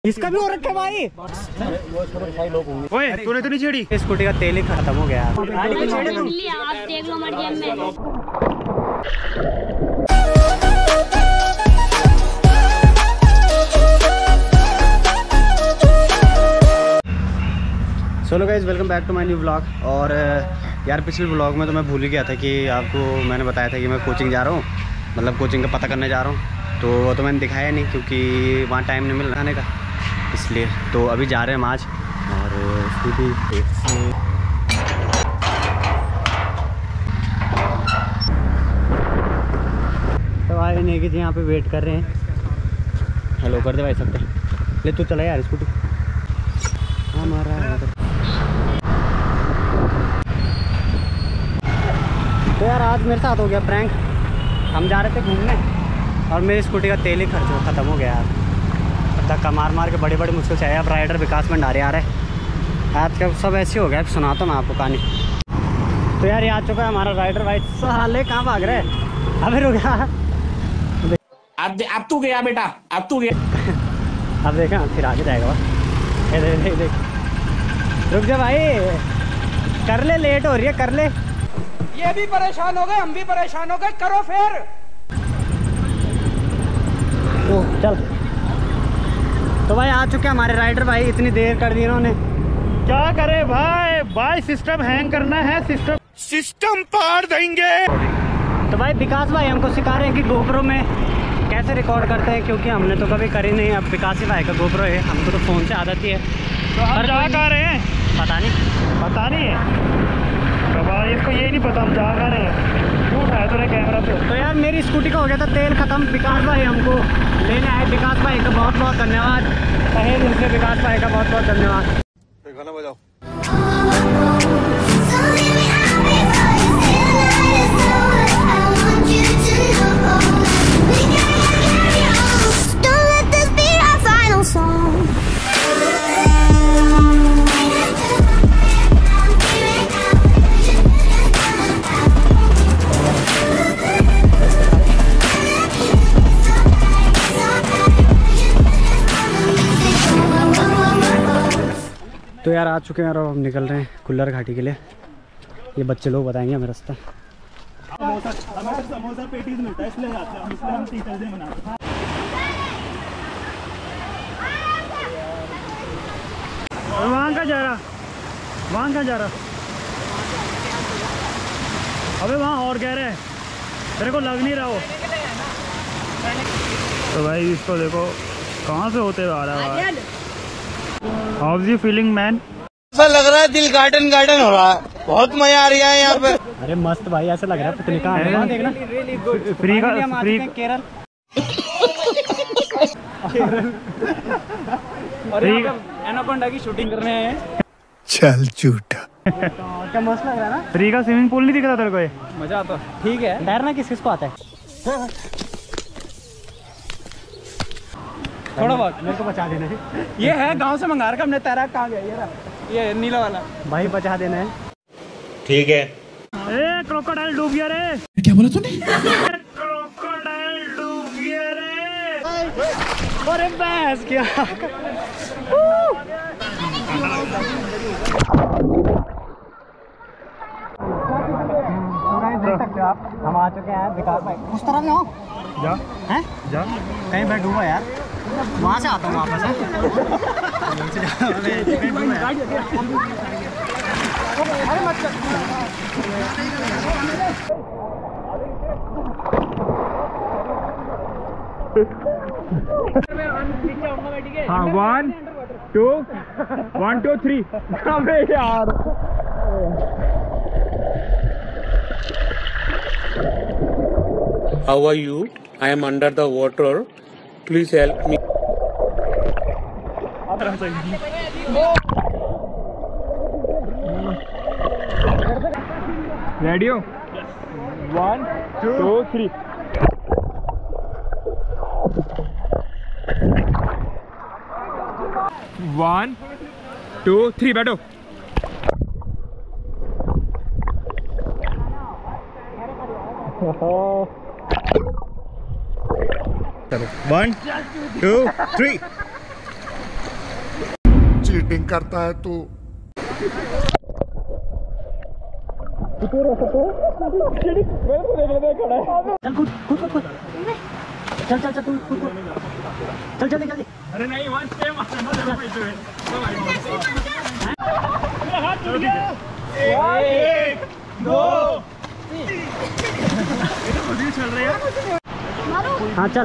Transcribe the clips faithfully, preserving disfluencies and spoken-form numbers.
इसका भी हो रखा भाई। ओए तूने तो नहीं छेड़ी। स्कूटी का तेल ही खत्म हो गया। आप देख लो मर्जी में। सोलो guys, welcome back to my new vlog. और यार पिछले व्लॉग में तो मैं भूल ही गया था कि आपको मैंने बताया था कि मैं कोचिंग जा रहा हूँ, मतलब कोचिंग का पता करने जा रहा हूँ। तो वो तो मैंने दिखाया नहीं क्योंकि वहाँ टाइम नहीं मिल आने का, इसलिए। तो अभी जा रहे हैं हम आज। और स्कूटी तो आए नहीं कि यहाँ पे वेट कर रहे हैं। हेलो कर दे भाई सबको। ले तू चला यार स्कूटी हमारा। तो यार आज मेरे साथ हो गया प्रैंक। हम जा रहे थे घूमने और मेरी स्कूटी का तेल ही खर्च ख़त्म हो गया यार। धक्का मार मार के बड़े बड़े मुश्किल से आया। अब राइडर विकास भंडारी आ रहे हैं। आज का सब ऐसे हो गया। सुनाता हूँ मैं आपको कहानी। तो यार ये आ चुका है हमारा राइडर भाई। साले कहाँ भाग रहे हैं? अबे रुक जा। अब अब तू गया बेटा, अब तू गया। अब देखा फिर आगे जाएगा। देख देख देख रुक जा भाई, कर ले, लेट हो रही है, कर ले। ये भी परेशान हो गए, हम भी परेशान हो गए, करो फिर। ओ चल। तो भाई आ चुके हमारे राइडर भाई। इतनी देर कर दी इन्होंने। क्या करे भाई, भाई सिस्टम हैंग करना है, सिस्टम सिस्टम पार देंगे। तो भाई विकास भाई हमको सिखा रहे हैं कि गोप्रो में कैसे रिकॉर्ड करते हैं, क्योंकि हमने तो कभी करी नहीं। अब विकास ही भाई का गोप्रो है, हमको तो फ़ोन से आदत ही है। तो हम जा कहाँ रहे हैं? पता नहीं पता नहीं है तो भाई, इसको यही नहीं पता हम जा कहाँ रहे हैं। क्यों उठाया तूने कैमरा पे? तो यार मेरी स्कूटी का हो गया था तेल ख़त्म। विकास भाई हमको लेने आए। विकास भाई का बहुत बहुत धन्यवाद। तहे दिल से विकास भाई का बहुत बहुत धन्यवाद। गाना बजाओ। तो यार आ चुके हैं और हम निकल रहे हैं कुल्लर घाटी के लिए। ये बच्चे लोग बताएंगे हमें रास्ता। समोसा पेटीज मिलता है इसलिए जाते हैं, इसलिए हम टीचर से मनाते हैं। वहाँ का जा रहा, वहाँ का जा रहा। अबे वहाँ और कह रहे हैं, तेरे को लग नहीं रहा हो। तो भाई इसको देखो कहाँ से होते हुए आ रहा है। How is you feeling man? ऐसा लग रहा है दिल गार्डन गार्डन हो रहा है। बहुत मजा आ रहा है यहाँ पे। अरे मस्त भाई, ऐसा लग रहा है पिकनिक का है। देखना फ्री का फ्री केरल। और एनाकोंडा की शूटिंग करने आए हैं। चल झूठा। क्या मस्त लग रहा है ना। फ्री का स्विमिंग पूल नहीं दिख रहा तेरे को? ये मजा आता है। ठीक है, तैरना किस किस को आता है? थोड़ा बहुत मेरे को बचा देना है। ये है गांव से मंगा रखा हमने। तैराक कहाँ गया? ये रहा, ये नीला वाला भाई बचा देना है। ठीक है। ए क्रोकोडाइल डूब गया रे। क्या बोला तूने? क्रोकोडाइल डूब गया रे। अरे बस क्या। देख सकते हो आप, हम आ चुके हैं विकास भाई। उस तरफ जाओ। जा हैं? जा कहीं बैठ डूबा यार। वहाँ से आता हूँ वापस। हाँ one two one two three. अबे यार How are you? I am under the water. Please help me. Ready हो? One two three. One two three बैठो। One two three. चीटिंग करता है तू। चल चल चल तू चल जल्दी जल्दी। अरे नहीं वन सेम एक दो तीन चल रहे हैं। हाँ चल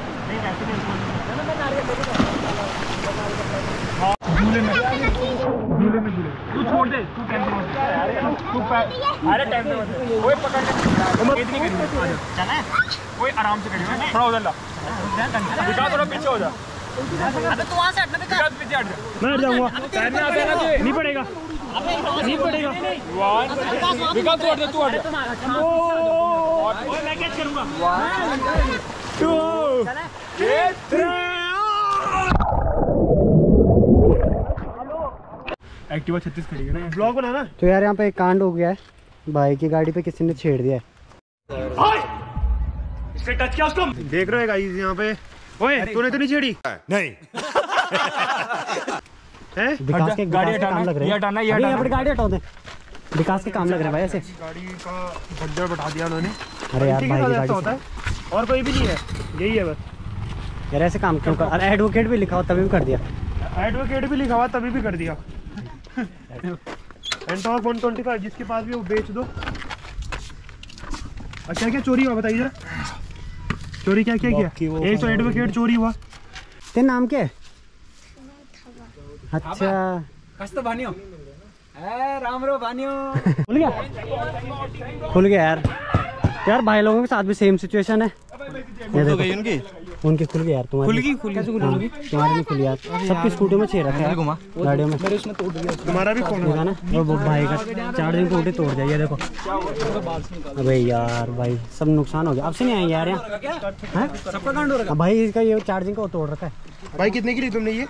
झूले में झूले में झूले तू छोड़ दे तू टेंशन मत तू अरे टेंशन मत कोई पकड़ ले इतनी करिए चला कोई आराम से करिए थोड़ा उधर ला दिखा थोड़ा पीछे हो जा। अबे तू वहां से हटना दिखा पीछे हट जा। मैं हट जाऊंगा पैर में आता है ना नहीं पड़ेगा नहीं पड़ेगा विकास तू हट जा तू हट जा और मैं कैच करूंगा वन टू थ्री एक्टिवा छत्तीस खड़ी है ना ब्लॉग बनाना। तो यार यहाँ पे एक कांड हो गया है, भाई की गाड़ी पे किसी ने छेड़ दिया है। इससे टच किया उसको देख रहे हो गाइस यहाँ पे। ओए तूने तो नहीं छेड़ी नहीं हैं विकास के गाड़ी विकास के काम लग रहे हैं। ये हटाना ये अभी हटाना अपनी गाड़ी हटाओ दे, विकास के काम लग रहे हैं भाई ऐसे। गाड़ी का बंडल बैठा दिया उन्होंने। अरे यार भाई की गाड़ी होता है और कोई भी नहीं है यही है बस। यार ऐसे काम क्यों कर, अरे एडवोकेट भी लिखा हो तभी भी कर दिया। एडवोकेट भी लिखा हुआ तभी भी कर दिया। एंटॉर्क वन ट्वेंटी फाइव जिसके पास भी वो बेच दो। अच्छा क्या चोरी हुआ बताइए जरा, चोरी क्या क्या किया? एक तो एडवोकेट चोरी हुआ। तेरा नाम क्या है? अच्छा कस्तो भन्यो ए राम्रो भन्यो खुल गया खुल गया यार। यार भाई लोगों के साथ भी सेम सिचुएशन है। ये देखो गई उनकी उनकी खुल गई यार। तुम्हारी खुल गई खुल गई तुम्हारी नहीं खुली यार। सबकी स्कूटी में छेड़ रखा है गाड़ियों में। मेरे उसमें टूट गया तुम्हारा भी कौन है ना वो भाई का चार्जिंग टूटे तोड़ जाइए देखो। अबे यार भाई सब नुकसान हो गया। अब से नहीं आएंगे यार यहाँ सबका कांड हो रहा है भाई। इसका ये चार्जिंग का वो तोड़ रखा है भाई। कितने की ली तुमने ये?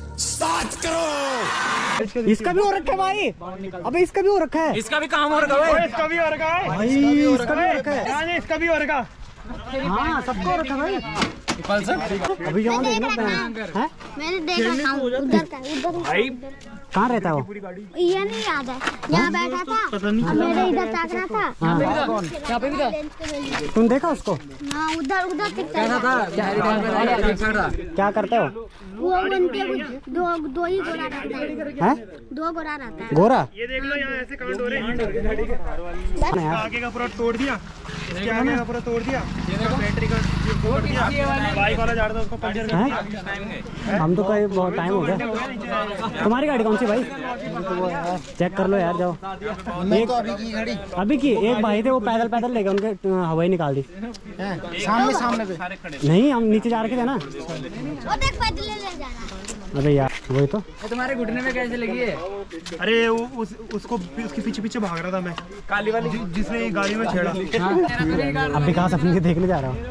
इसका भी हो रखा है भाई। अबे इसका भी हो रखा है। इसका भी काम हो रहा है इसका भी हो रखा है भाई इसका भी हो रखा है। इसका भी हो रखा। हाँ सबको हो रखा है भाई। अभी जहाँ देखना है मैंने देखा था उधर का उधर भाई कहाँ रहता है वो? ये नहीं याद है। यहाँ बैठा था मेरे इधर ताक रहा था। यहाँ पे भी था तुम देखा उसको? हाँ उधर उधर कैसा था क्या क्या करते हो? वो उनके दो दो ही गोरा रहता है। हैं? दो गोरा रहता है। गोरा ये देख लो यहाँ ऐसे कांड हो रहे हैं। आगे का पूरा तोड़ दिया, इसके आगे का पूरा तोड़ दिया, बैटरी का तोड़ दिया। बाइक वाला जा रहा था उसको पंचर कर दिया। हम तो कई बहुत टाइम हो गया। तुम्हारी गाड़ी कौन सी भाई? चेक कर लो यार जाओ। एक अभी की एक भाई थे वो पैदल पैदल ले गए, उनके हवाई निकाल दी सामने सामने पे। नहीं हम नीचे जा रखे थे ना। वो देख पैदल ले जा रहा। अबे यार वही तो। तुम्हारे घुटने में कैसे लगी है? अरे वो उस, उसको उसके पीछे पीछे भाग रहा था मैं, काली वाली जि, जिसने ये गाड़ी में छेड़ा। अब विकास अपने देखने जा रहा हूँ।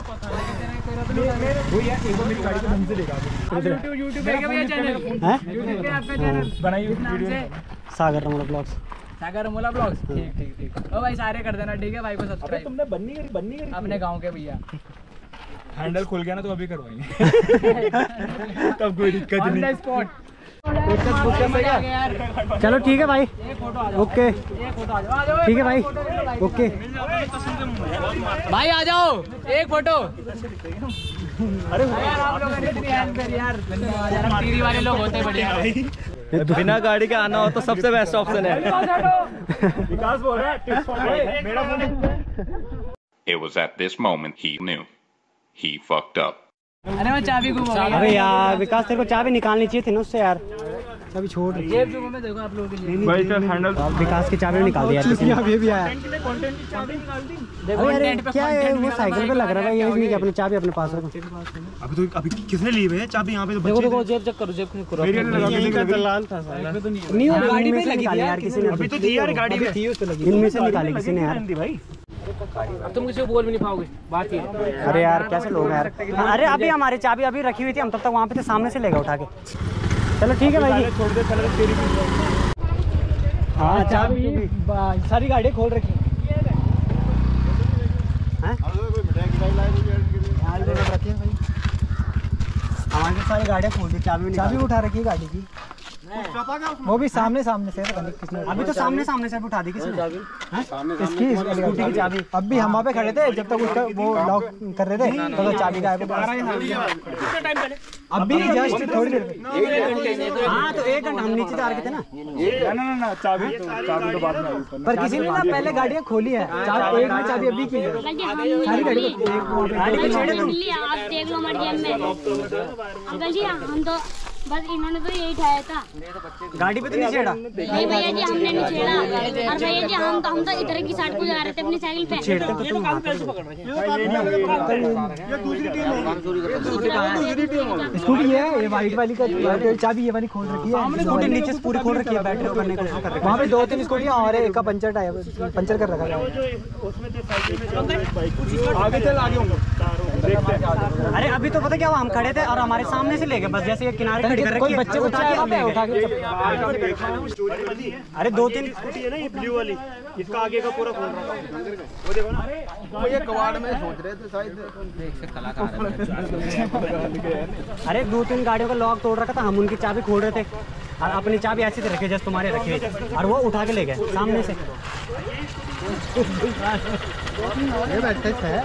सागर रमोला ब्लॉग्स। सागर रमोला ब्लॉग्स ठीक ठीक ठीक। ओ भाई सारे कर देना ठीक है भाई को सब्सक्राइब। तुमने बन्नी करी बन्नी करी अपने गांव के भैया। हैंडल खुल गया ना तो अभी करवाएंगे। तब कोई दिक्कत नहीं। On the spot. चलो ठीक है भाई ओके ठीक है भाई ओके भाई आ जाओ एक फोटो। अरे यार आप लोगों ने इतनी हेल्प करी यार धन्यवाद। टीवी वाले लोग होते बढ़िया। बिना गाड़ी का आना हो तो सबसे बेस्ट ऑप्शन है। विकास बोल रहा है मेरा phone. It was at this moment he knew he fucked up. अरे मैं चाबी घुमा। अरे यार विकास तेरे को चाबी निकालनी चाहिए थी ना उससे यार। चाबी छोड़ जेब से में देखो आप लोगों के लिए। भाई चल हैंडल विकास की चाबी निकाल दिया किसी ने। अभी भी आया। कंटेंट की चाबी निकाल दी। अरे यार क्या है वो साइकिल पे लग रहा है ये नहीं कि अपनी चाबी अपने पास रखो। अभी तो अभी किसने ली है चाबी? यहाँ पे तो देखो देखो जेब चेक करो जेब करो। मेरी लगा यहीं का दलाल था साला। नहीं वो गाड़ी में लगी थी यार किसी ने। अभी तो थी यार गाड़ी में थी उससे लगी। इनमें से निकाली किसी ने यार भाई। अब तुम किसी को बोल भी नहीं पाओगे बात ही। अरे यार कैसे लोग यार। अरे अभी हमारी चाबी अभी रखी हुई थी हम तब तक वहाँ पे थे सामने से लेगा उठा के। चलो ठीक है भाई छोड़ दे पहले तेरी। हाँ चाबी सारी गाड़ी खोल रखी हैं। हमारी सारी गाड़ियाँ खोल दी चाबी चाबी उठा रखी है गाड़ी की। वो भी सामने सामने से पता नहीं किसने। अभी तो सामने सामने से उठा दी किसने? इसकी स्कूटी की चाबी। अब भी हम वहाँ पे खड़े थे जब तक उसका वो लॉक कर रहे थे तो, तो चाबी गायब हो गई। अब भी जस्ट थोड़ी देर पे। हाँ तो एक घंटा हम नीचे जा रहे थे ना। ना ना चाबी तो चाबी तो बाद में। पर किसी ने ना पहले गाड़ियाँ खोली है, चाबी एक में चाबी अभी की है। सारी गाड़ी आप देख लो हमारी जेब में। अंकल जी हम तो बस इन्होंने तो यही उठाया था। गाड़ी पे तो नहीं छेड़ा? नहीं भैया जी हमने नहीं छेड़ा। और भैया जी हम तो हम तो इधर की साइड को जा रहे थे अपनी साइकिल पे। छेड़ते तो तुम हाथ से स्कूटी है ये वाइट वाली का चाबी ये वाली खोल रखी है। स्कूटी नीचे से पूरी खोल रखी है, बैटरी करने की कोशिश कर रहे हैं। वहाँ पे दो तीन स्कूटियाँ और एक का पंचर टायर पंचर कर रखा है। आगे चल आगे होंगे। अरे अभी तो पता क्या हुआ, हम खड़े थे और हमारे सामने से ले गए बस, जैसे ये किनारे खड़ी कर रखी है, बच्चे को उठा के हम ले उठा गए। के अरे दो तीन स्कूटी है ना ये ब्लू वाली, इसका आगे का पूरा खोल रहा है। वो देखो ना वो ये कबाड़ में सोच रहे थे शायद। अरे दो तीन गाड़ियों का लॉक तोड़ रखा था, हम उनकी चाबी खोल रहे थे और अपनी चाबी ऐसी से रखी जैसे तुम्हारे रखी और वो उठा के ले गए सामने से। ये बैठे थे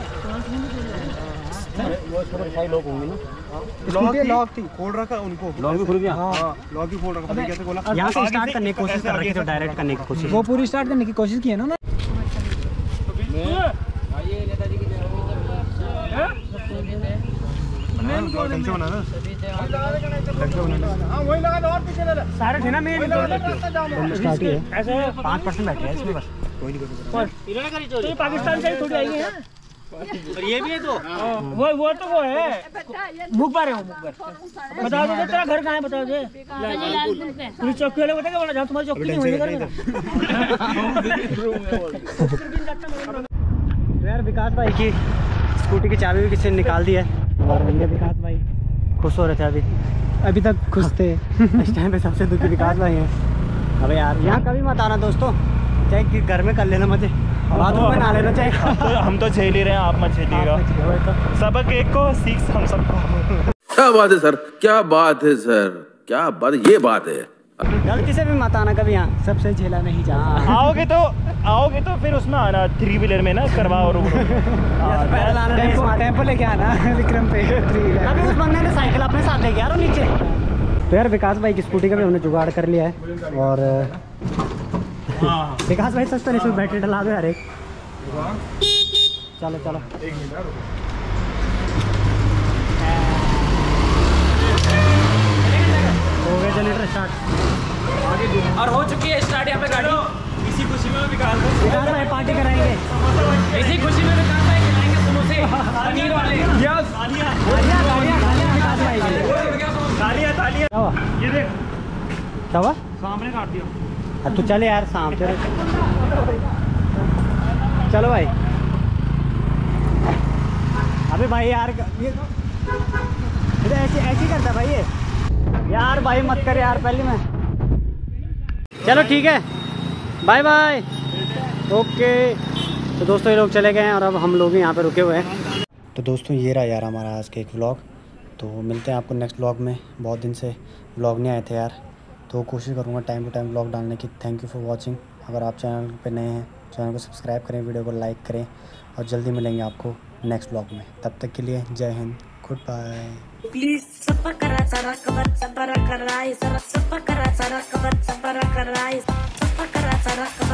लोग होंगे ना। स्कूटी लॉक थी, खोल रखा उनको। लॉक भी खुल गया? हाँ लॉक भी खोल रखा। कैसे खोला? यहाँ से स्टार्ट करने की कोशिश कर रखी थी, डायरेक्ट करने की कोशिश। वो पूरी स्टार्ट करने की कोशिश की है ना। सारे थे ना मेन स्टार्ट ही है। ऐसे पाँच परसेंट बैठे हैं इसमें बस। कोई नहीं तो पाकिस्तान से थोड़ी आई है और ये भी है तो वो वो तो वो है मुखबर है वो मुखबर। बता दो तेरा घर कहाँ है बता दे। पुलिस चौकी वाले बताएगा वरना जहाँ तुम्हारी चौकी नहीं होगी घर। यार विकास भाई की स्कूटी की चाबी भी किसी ने निकाल दी है और विकास भाई खुश हो रहे थे अभी अभी तक खुश थे। इस टाइम पे सबसे दुखी विकास भाई हैं। अबे यार यहाँ कभी मत आना दोस्तों, चाहे घर में कर लेना मजे, बाथरूम में ना लेना चाहिए। हम तो झेल ही रहे हैं, आप मत झेलिएगा। सबक एक को सीख हम सबको। क्या बात है सर, क्या बात है सर, क्या बात, ये बात है। गलती से भी मत आना कभी यहाँ, सबसे झेला नहीं जा। आओगे तो आओगे तो फिर उसमें आना थ्री व्हीलर में ना करवाओ। टेम्पो लेके आना विक्रम पे। अभी उस बंदे ने साइकिल अपने साथ लेके आ रहा नीचे। तो यार विकास भाई की स्कूटी का भी हमने जुगाड़ कर लिया है और विकास भाई सस्ता नहीं, बैटरी डला दो यार एक। चलो चलो हो गया जनरेटर स्टार्ट और हो चुकी है स्टार्ट यहाँ पे गाड़ी। इसी खुशी में विकास विकास भाई पार्टी कराएंगे, इसी खुशी में विकास भाई खिलाएंगे समोसे पनीर वाले। गालियाँ गालियाँ गालियाँ विकास भाई के लिए। तालियां तालियां। क्या हुआ? ये देख क्या हुआ? सामने काट दिया। अब तू चले यार शाम से। चलो भाई। अबे भाई यार ये ऐसे ऐसे करता भाई ये यार। भाई मत कर यार पहले मैं। चलो ठीक है, बाय बाय, ओके। तो दोस्तों ये लोग चले गए हैं और अब हम लोग यहाँ पे रुके हुए हैं। तो दोस्तों ये रहा यार हमारा आज का एक व्लॉग। तो मिलते हैं आपको नेक्स्ट व्लॉग में। बहुत दिन से व्लॉग नहीं आए थे यार, तो कोशिश करूँगा टाइम टू टाइम व्लॉग डालने की। Thank you for watching. अगर आप चैनल पे नए हैं, चैनल को सब्सक्राइब करें, वीडियो को लाइक करें और जल्दी मिलेंगे आपको नेक्स्ट व्लॉग में। तब तक के लिए Jai Hind, good bye. Please, sapa kara sara kabat sapara karai sara sapa kara sara kabat sapara karai sapa kara sara kabat